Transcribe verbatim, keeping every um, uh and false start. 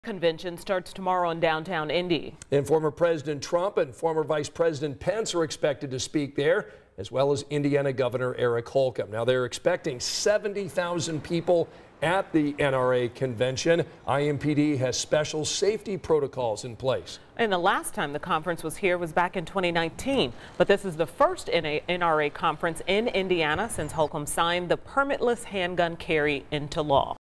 Convention starts tomorrow in downtown Indy. And former President Trump and former Vice President Pence are expected to speak there, as well as Indiana Governor Eric Holcomb. Now they're expecting seventy thousand people at the N R A convention. I M P D has special safety protocols in place. And the last time the conference was here was back in twenty nineteen. But this is the first N R A conference in Indiana since Holcomb signed the permitless handgun carry into law.